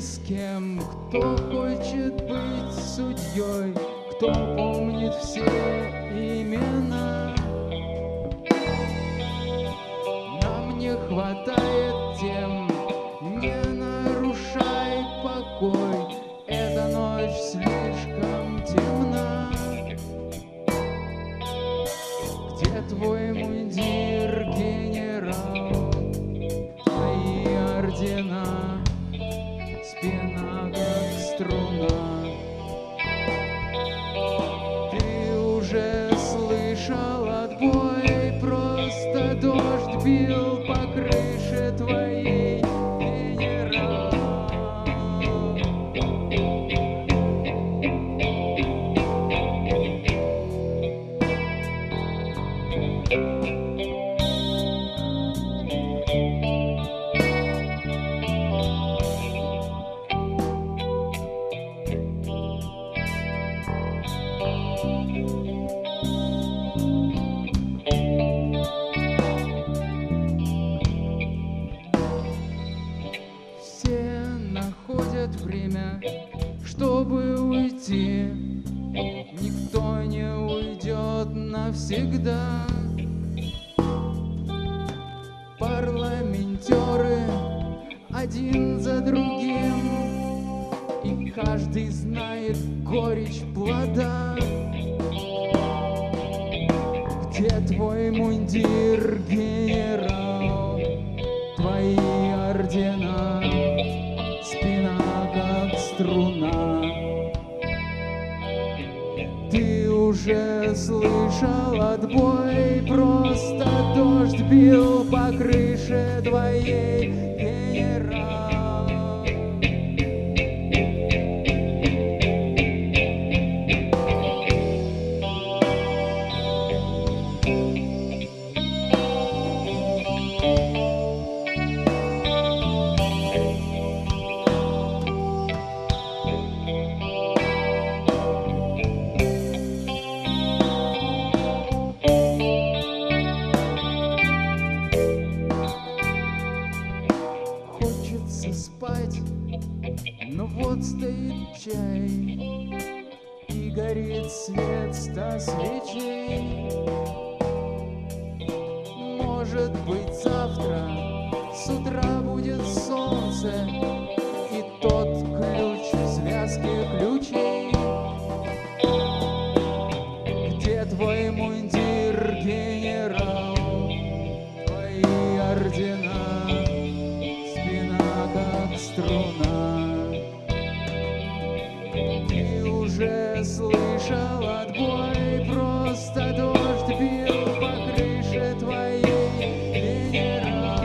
с кем, кто хочет быть судьей, кто помнит все имена. Нам не хватает тем, не нарушай покой, эта ночь слишком темна. Где твой мундир, генерал, твои ордена, спина как струна? Ты уже слышал отбой, просто дождь бил по крыше твоей, генерал. Все находят время, чтобы уйти. Никто не уйдет навсегда. Парламентеры один за другим, и каждый знает горечь плода. Где твой мундир, генерал, твои ордена, спина как струна? Ты уже слышал отбой, просто дождь бил по крыше твоей, генерал. Хочется спать, но вот стоит чай, и горит свет 100 свечей. Может быть, завтра с утра будет солнце, и тот ключ в связке ключей. Где твой мундир, генерал, твои ордена, спина как струна? Ты уже слышал отбой, просто дождь бил по крыше твоей, генерал.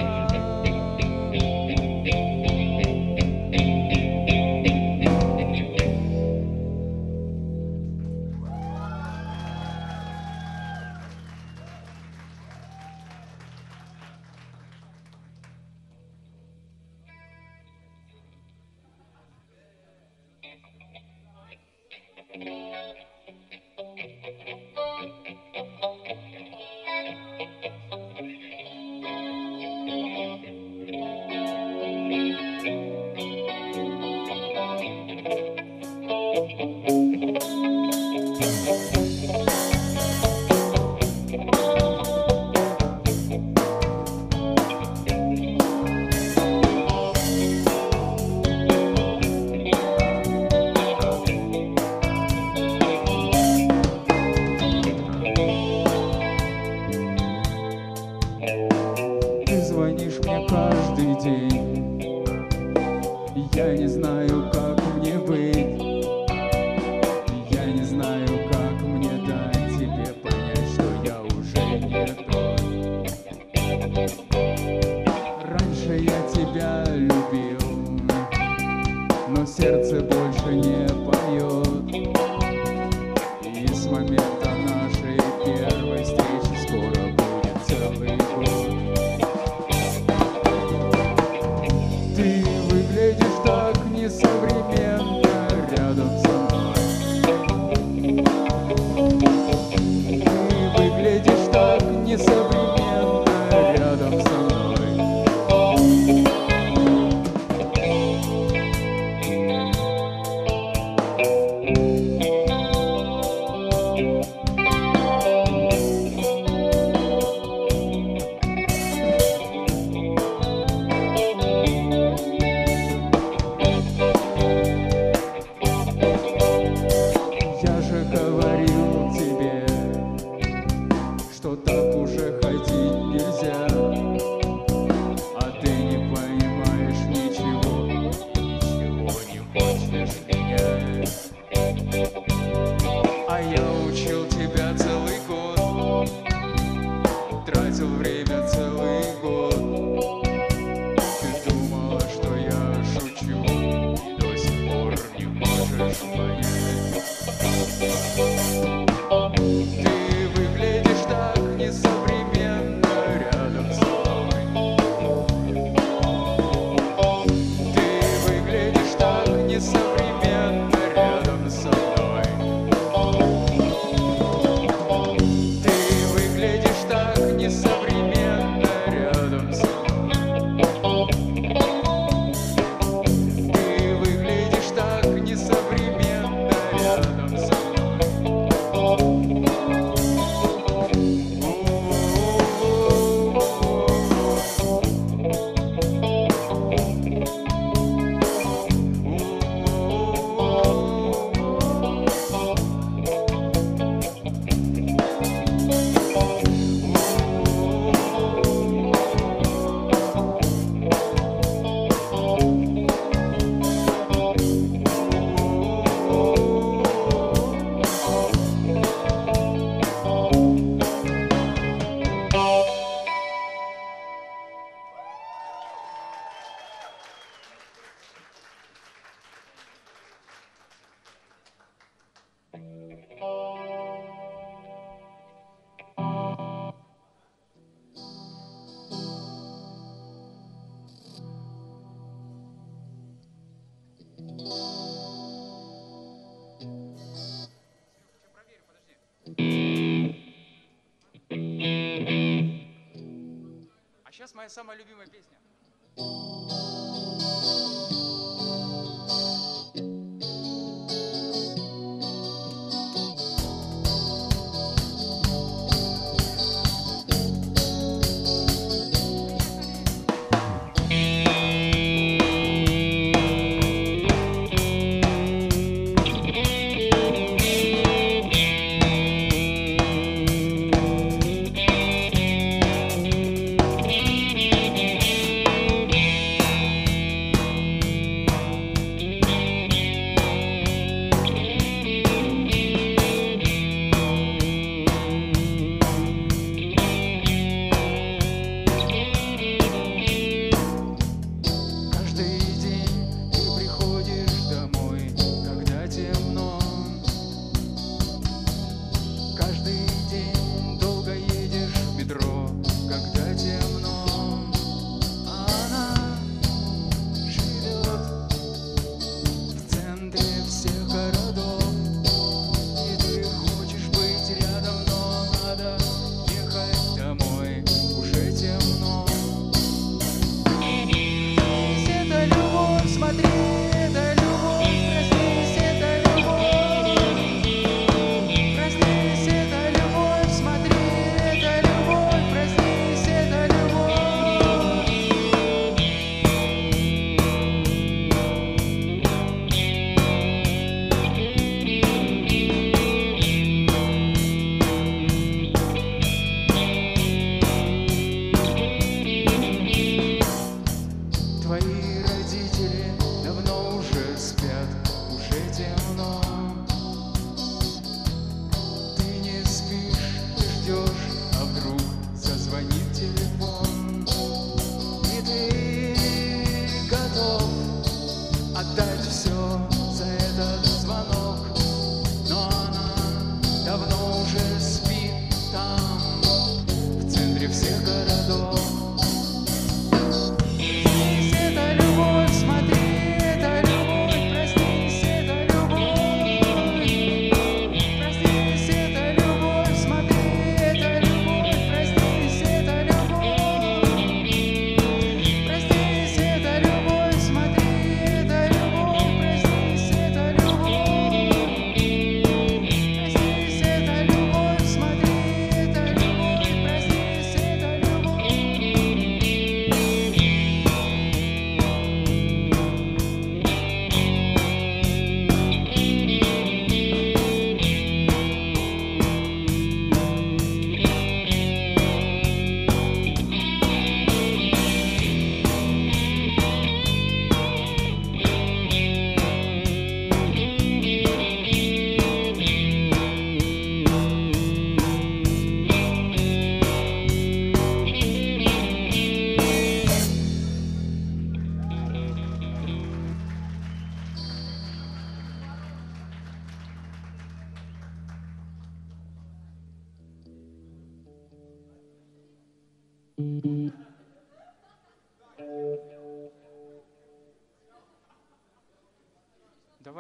Ты звонишь мне каждый день, я не знаю, как мне быть. Я не знаю, как мне дать тебе понять, что я уже не тот. Раньше я тебя любил, но сердце больше не поет. И с момента нашей первой встречи скоро будет целый год. Ты выглядишь так несовременно рядом со мной. Ты выглядишь так несовременно рядом со мной. меня. А я учил тебя целый год, тратил время целый год. Ты думала, что я шучу, и до сих пор не можешь понять. Ты выглядишь так несовременно рядом со мной. Ты выглядишь так несовременно рядом со мной. Ты выглядишь так несовременно рядом со мной. Ты выглядишь так несовременно рядом со мной. А сейчас моя самая любимая песня.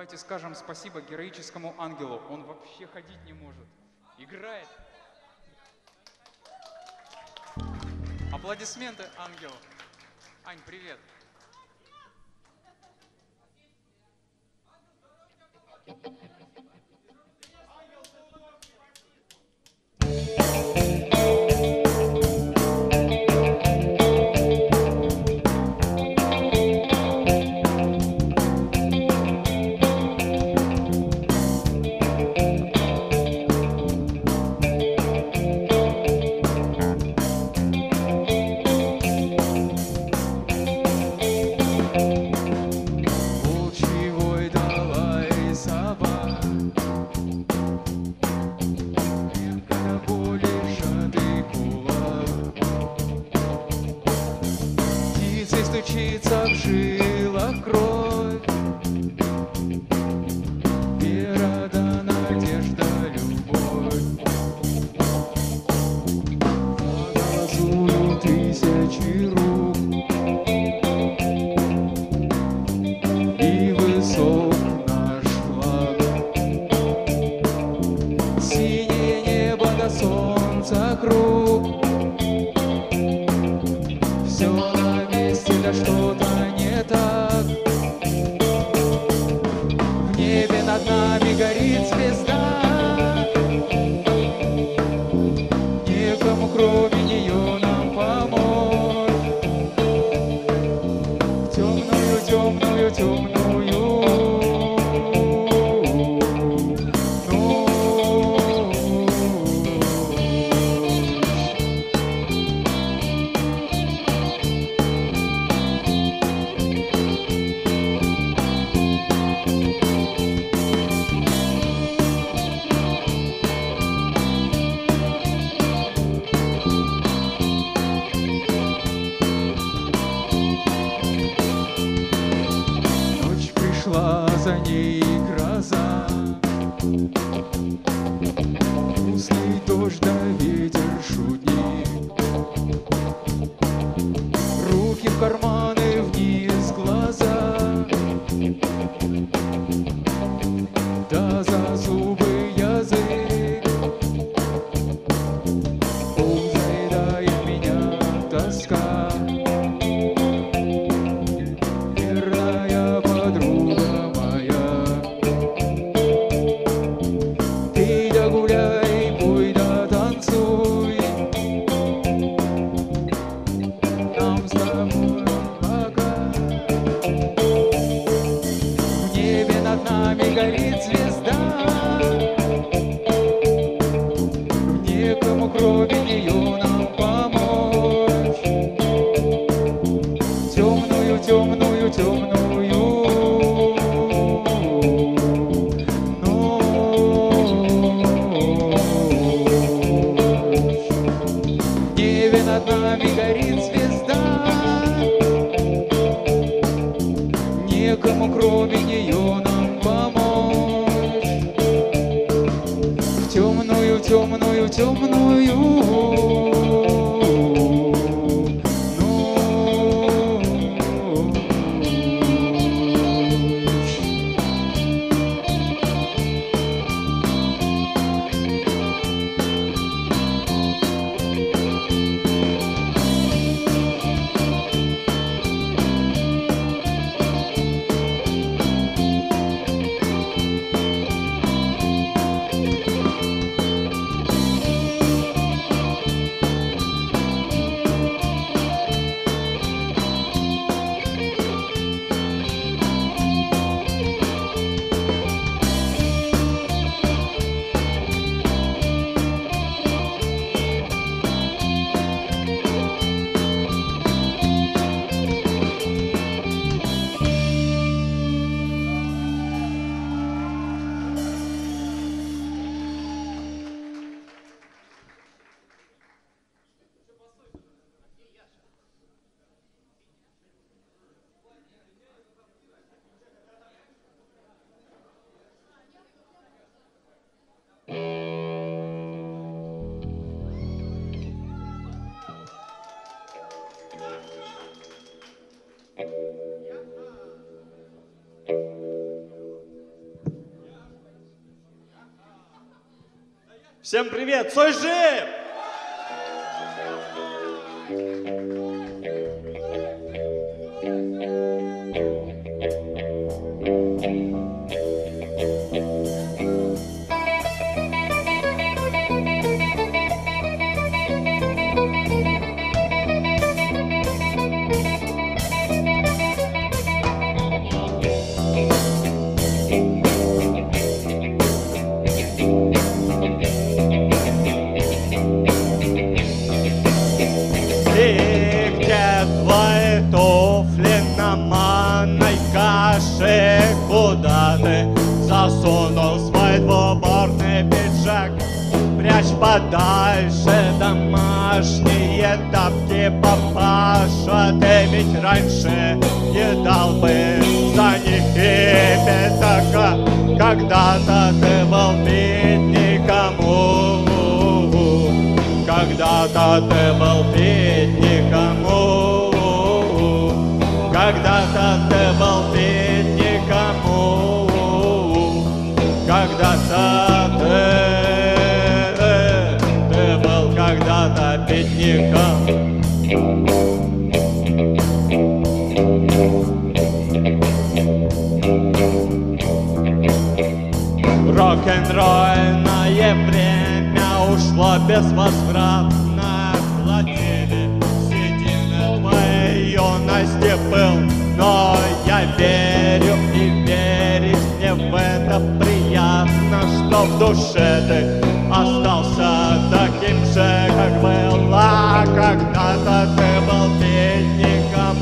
Давайте скажем спасибо героическому ангелу. Он вообще ходить не может. Играет. Аплодисменты ангелу. Ань, привет. Стучится в жилах кровь, вера да надежда, любовь. Показуют тысячи рук, и высок наш флаг. Синее небо до солнца круг. Все на месте, да что-то не так. В небе над нами горит звезда. Некому кроме нее нам помочь. Темную, темную, темную шла за ней гроза. Грустный дождь да ветер шутник. Руки в карманы, вниз глаза. Да за зубы язык. Ох, заедает меня тоска. Подруга моя, ты да гуляй, пой да танцуй, нам с тобой пока. В небе над нами горит звезда, некому кроме нее нам помочь. Темную, темную, темную над нами горит звезда, некому кроме нее нам помочь. В темную, темную, темную Всем привет! Цой жив! Куда ты засунул свой двубортный пиджак? Прячь подальше домашние тапки, папаша. Ты ведь раньше не дал бы за них и пятака. Когда-то ты был бедником, когда-то ты был бедником, когда-то ты был бедником, когда-то ты был когда-то бедником. Рок-н-ролльное время ушло безвозвратно. Платили седины твоей юности был. Но я верю и верить мне в это приятно, что в душе ты остался таким же, как был. А когда-то ты был бедником,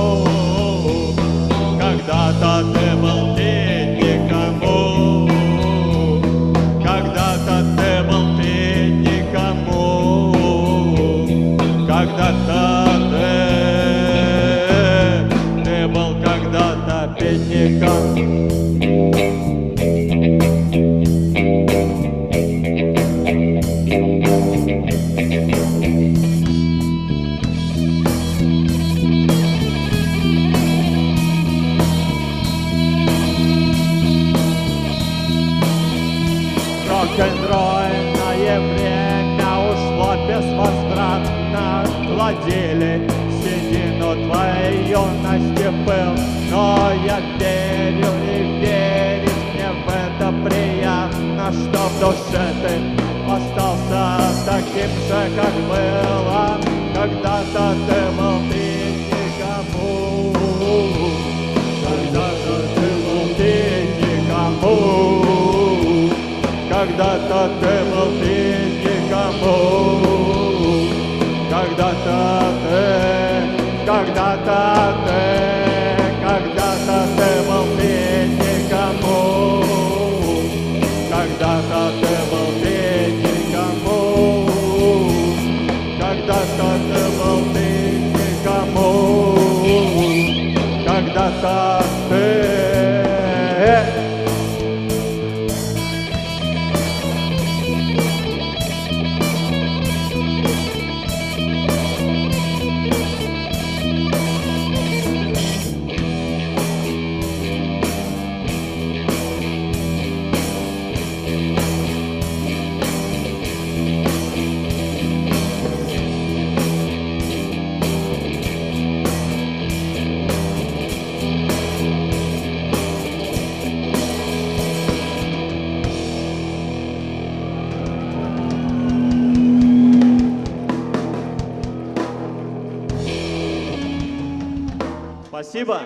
когда-то ты был бедником, когда-то ты был бедником, когда-то ты был когда-то бедником. Рок-н-ролльное время ушло безвозвратно. Гладили седину твоей юности был. Но я верю и верить мне в это приятно, что в душе ты остался таким же, как было. Когда-то ты был бедником, когда-то ты был бедником, когда-то ты был бедником, когда-то ты, когда-то ты был бедником, когда-то ты был бедником, когда-то ты был бедником, когда-то ты. Спасибо.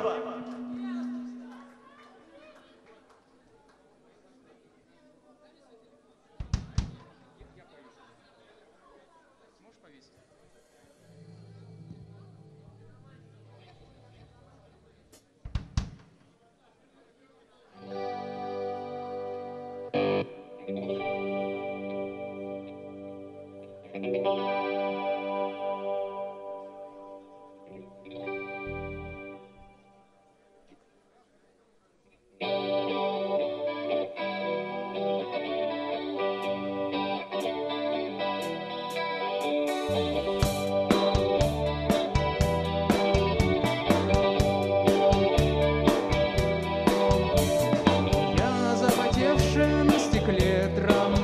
Я на запотевшем стекле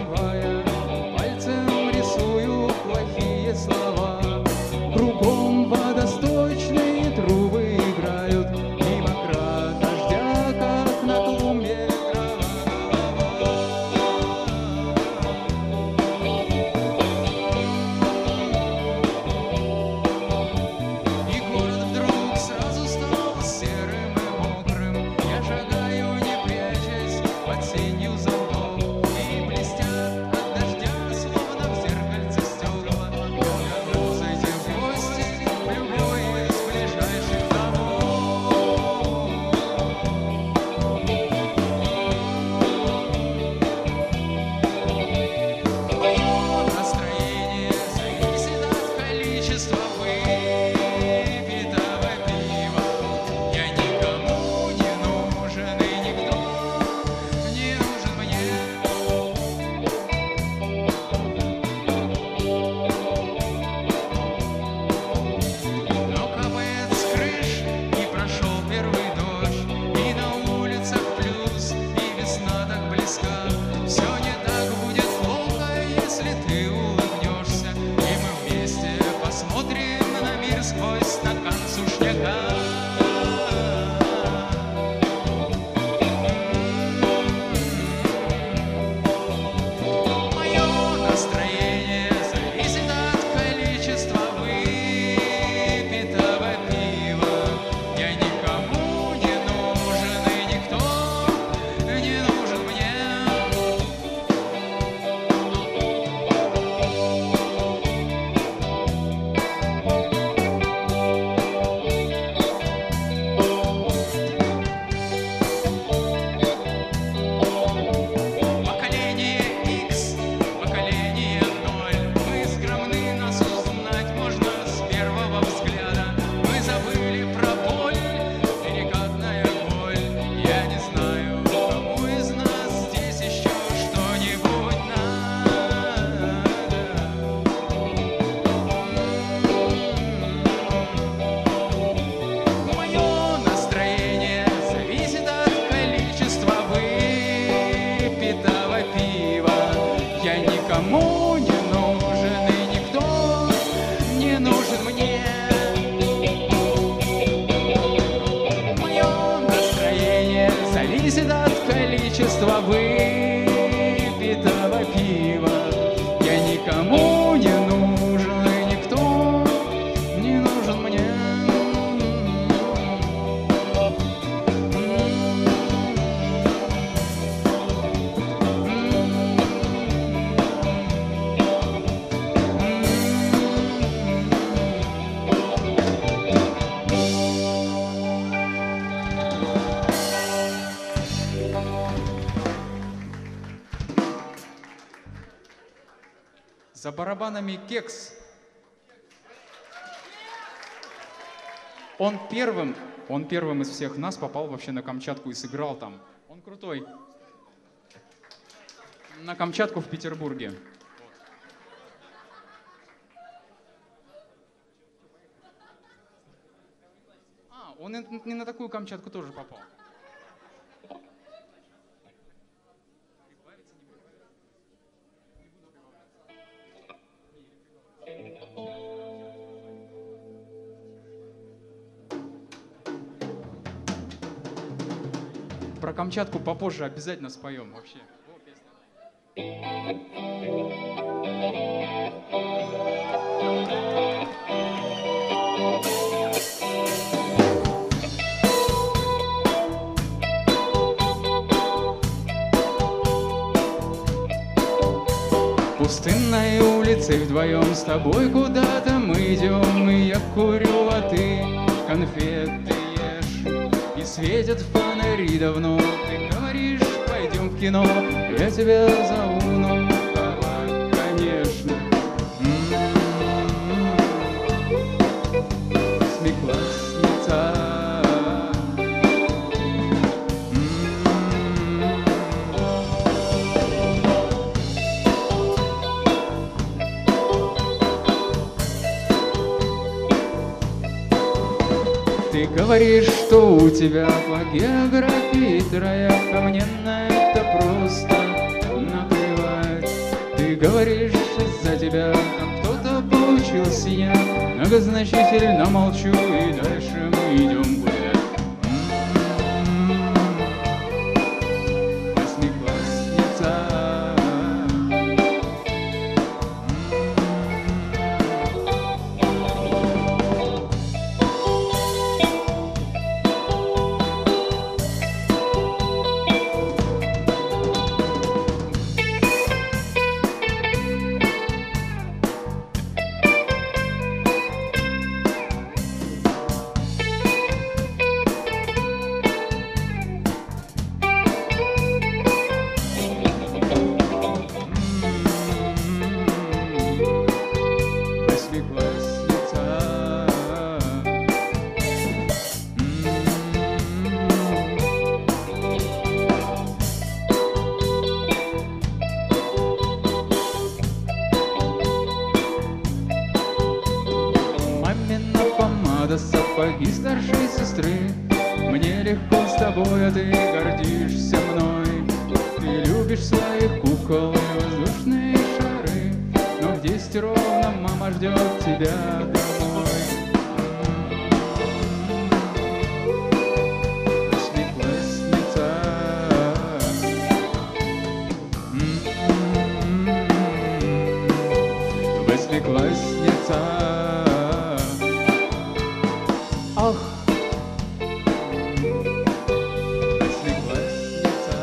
тенью зонтов, и блестят от дождя, словно в зеркальце стекла. Ну, зайди в гости в любой из ближайших домов. Мое настроение зависит от количества выпитого пива. Я никому не нужен, и никто не нужен мне. Но капает с крыш, и прошел первый дождь, и на улицах плюс, и весна так близка. Все не так будет плохо, если ты улыбнешься, и мы вместе посмотрим на мир сквозь стакан сушняка. Мое настроение зависит от количества выпитого пива. Я никому не нужен, и никто не нужен мне. Поколение X, поколение 0. Мы скромны, нас узнать можно с первого взгляда. Мы забыли про боль, перекатная боль. Я не знаю, кому из нас здесь еще что-нибудь надо. Мое настроение зависит от количества выпитого пива. Я никому не нужен, и никто не нужен мне. Мое настроение зависит от количества выпитого пива. Я никому не нужен, и никто не нужен мне. За барабанами Кекс. Он первым из всех нас попал вообще на Камчатку и сыграл там. Он крутой. На Камчатку в Петербурге. Он не на такую Камчатку тоже попал. Про Камчатку попозже обязательно споем вообще. Пустынной улицей вдвоем с тобой куда-то мы идем, и я курю, а ты конфеты ешь. И светят фонари давно, ты говоришь, пойдем в кино, я тебя зову, ну давай, конечно. Восьмиклассница. Ты говоришь, что у тебя по географии трояк, а мне на это просто наплевать. Ты говоришь, из-за тебя там кто-то получил синяк, многозначительно молчу, и дальше мы идем гулять. Восьмиклассница. и старшей сестры. Мне легко с тобой, а ты гордишься мной. Ты любишь своих кукол и воздушные шары, но в 10 ровно мама ждет тебя домой. Восьмиклассница. Ах, восьмиклассница.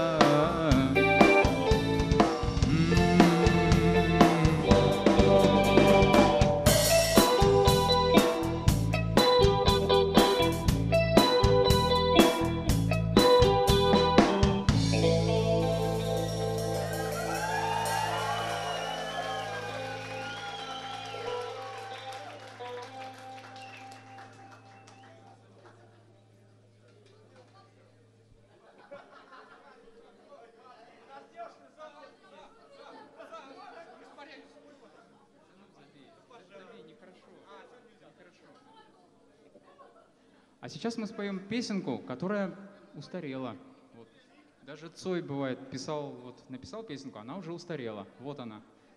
А сейчас мы споем песенку, которая устарела. Вот. Даже Цой, бывает, написал песенку, она уже устарела. Вот она.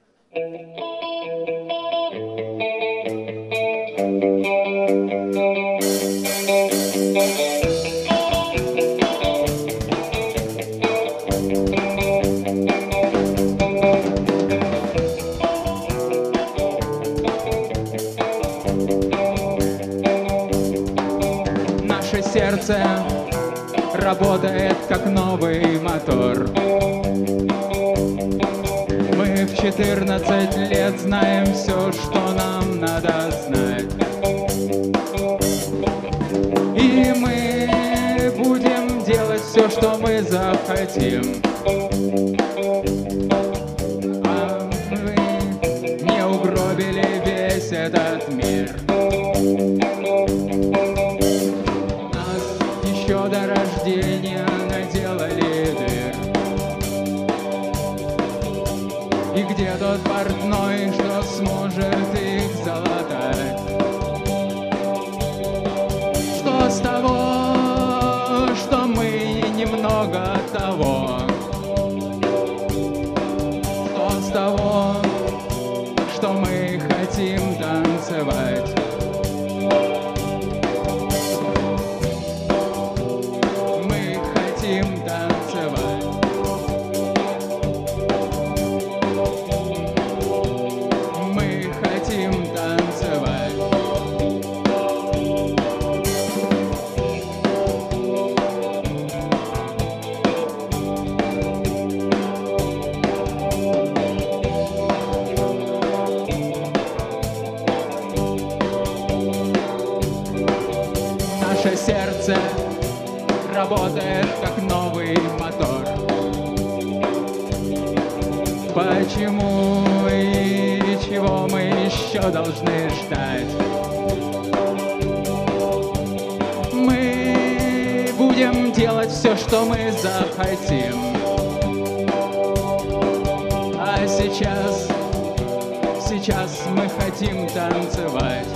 Сердце работает как новый мотор. Мы в 14 лет знаем все, что нам надо знать. И мы будем делать все, что мы захотим. А мы не угробили весь этот мир. Еще до рождения наделали дыр. И где тот портной, что сможет их залатать? Что с того, что мы немного того? Что с того, что мы хотим танцевать? Наше сердце работает как новый мотор. Почему и чего мы еще должны ждать? Мы будем делать все, что мы захотим. А сейчас мы хотим танцевать.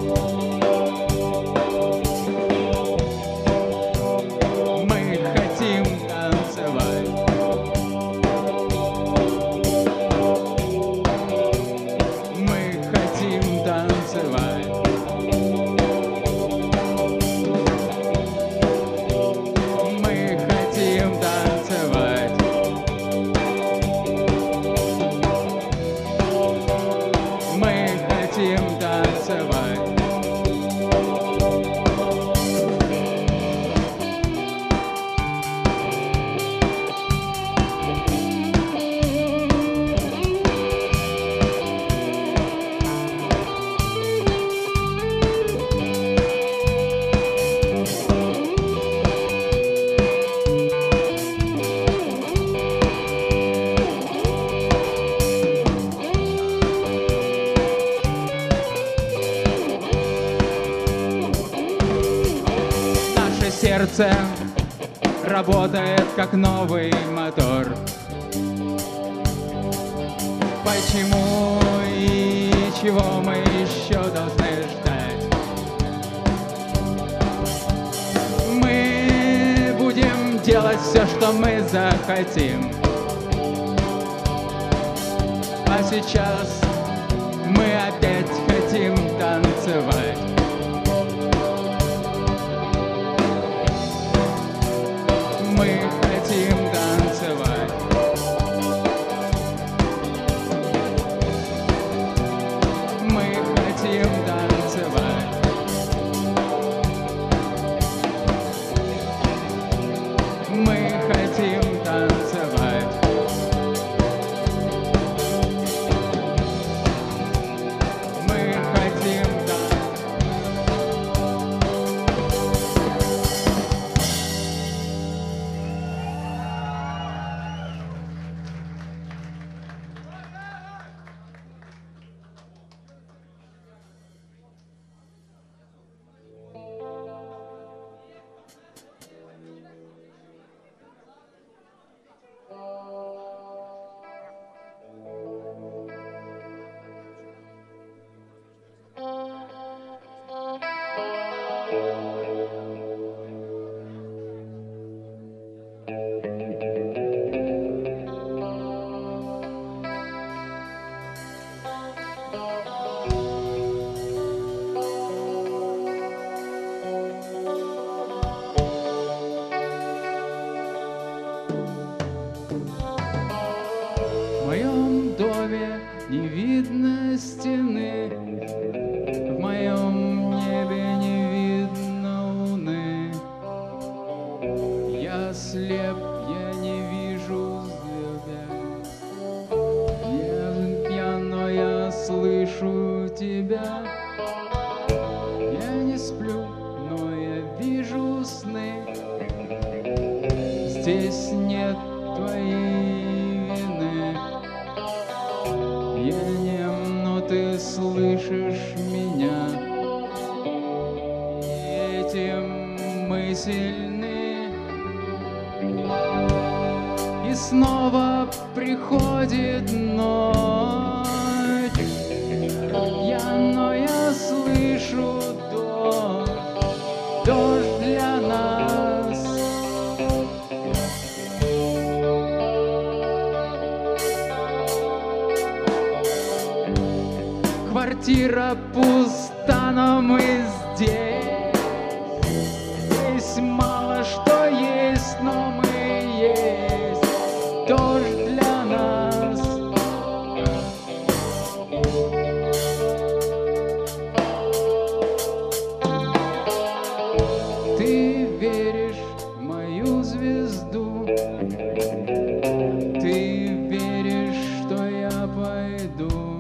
Сердце работает как новый мотор. Почему и чего мы еще должны ждать? делать все, что мы захотим. А сейчас мы опять хотим танцевать. Мы хотим танцевать. Мы хотим танцевать. Мы хотим танцевать. Мы хотим В моем доме не видно стены, в моем небе не видно луны. Я слеп, я не вижу звезд. Я пьян, но я слышу тебя. Я не сплю, но я вижу сны. Здесь нет твоей вины. Я нем, но ты слышишь меня. И этим мы сильны. И снова приходит ночь. Но я слышу дождь, дождь для нас. Квартира пуста, но мы здесь. Здесь мало что есть, но мы есть. Дождь для нас. Ты веришь в мою звезду. Ты веришь, что я пойду.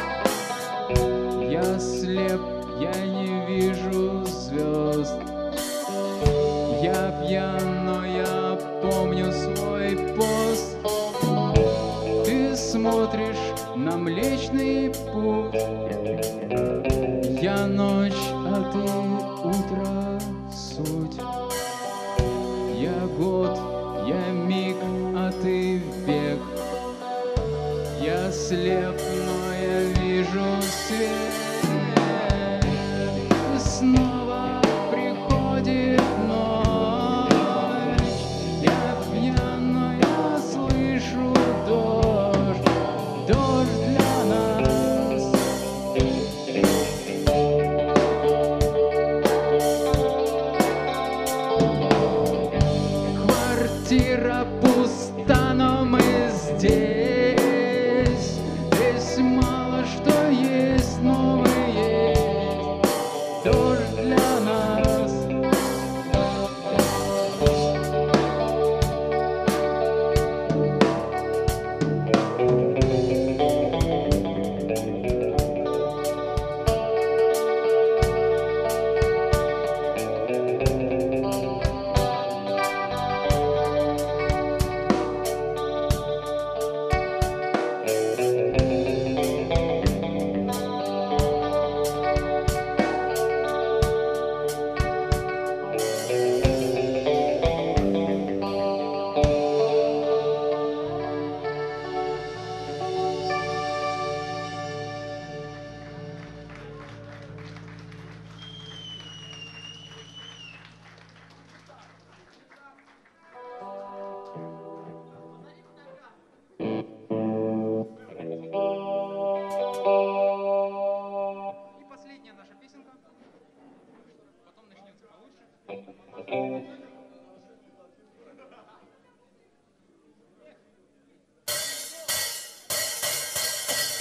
Я слеп, я не вижу звезд. Я пьян, но я помню свой пост. Ты смотришь на Млечный Путь. Я ночь, а ты утро суть. Я год, я миг, а ты век. Я слеп, но я вижу свет. И снова приходит ночь. Я пьян, но я слышу дождь. Дождь для нас. Квартира пуста, но мы здесь. Здесь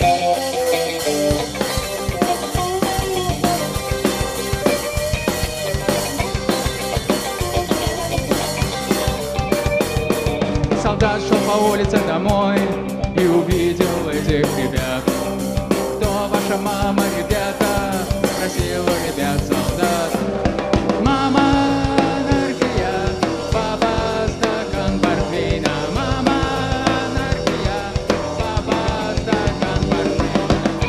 Солдат шел по улице домой и увидел этих ребят. Кто ваша мама, ребята? Спросил у ребят солдат. Мама анархия, папа стакан портвейна. Мама анархия, папа стакан портвейна.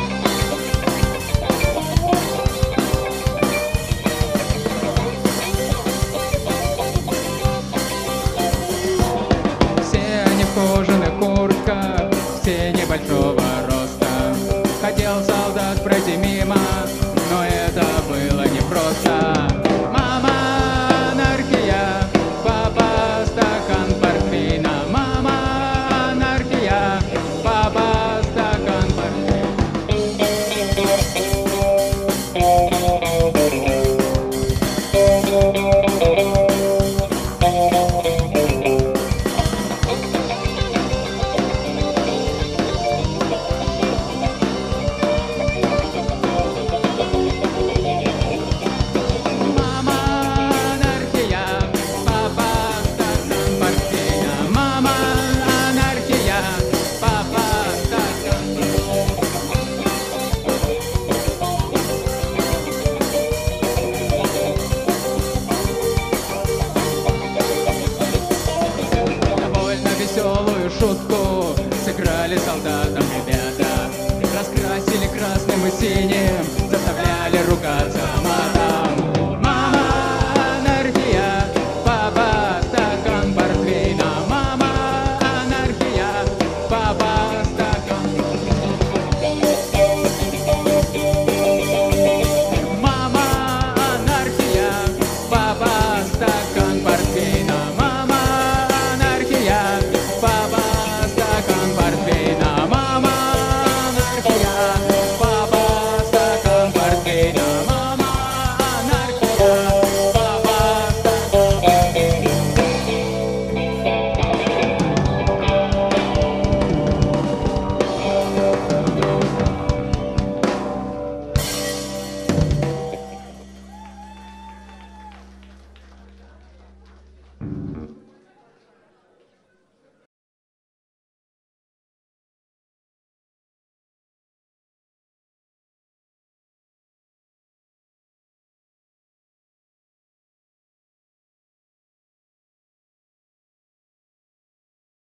Все они в кожаных куртках, все небольшого роста. Хотел солдат пройти мимо, но это было непросто. Мама анархия, папа стакан портвейна. Мама анархия, папа стакан портвейна. Мама анархия, папа стакан портвейна. Мама анархия, папа стакан портвейна. Довольно веселую шутку сыграли солдатам ребята. Раскрасили красным и синим, заставляли ругаться матом.